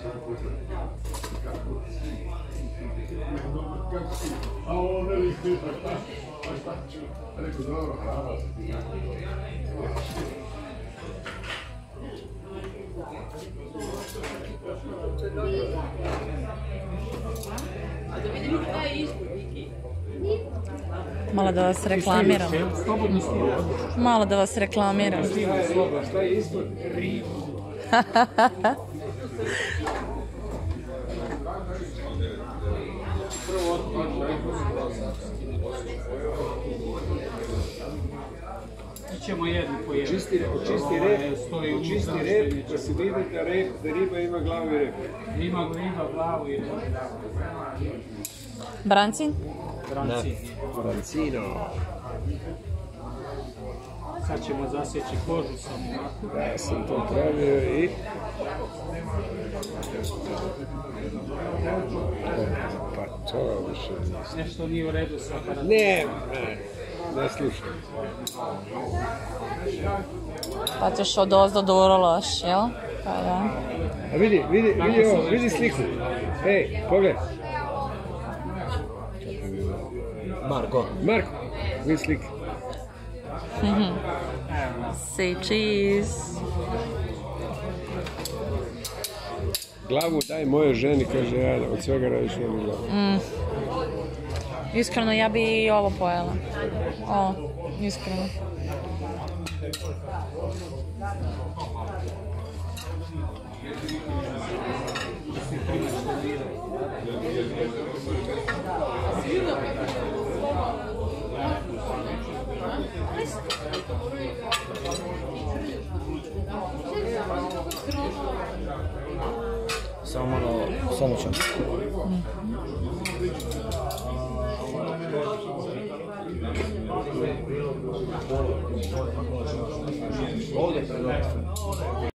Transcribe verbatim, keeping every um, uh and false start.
A ovo ne li pita, šta? Šta ću? Rekao, dobro, hrana se ti jako dobro. Malo da vas reklamiram. Malo da vas reklamiram. Šta je ispod? Riba. Ćemo jednu po jednu. Čisti rep, čisti rep, pa se vidi da, rep, da riba ima glavu i rep. Ima riba, glavu i rep. Brancin? Brancin. Brancino. Sad ćemo zasjeći kožu samo ovako. Ja sam to pravio i... Pa to više nisam. Nešto nije u redu sa aparatom. Ne, ne, ne slušam. Pa ćeš od ozdo do urološ, jel? Pa da. A vidi, vidi, vidi ovo, vidi sliku. Ej, pogledaj. Marko. Marko, vidi sliku. Say cheese. Glavu daj mojoj ženi, kaže ja, od svega radiš njenu glavu. Mm. Iskreno, ja bi i ovo pojela. O, iskreno. Samo malo samoćan. Ovdje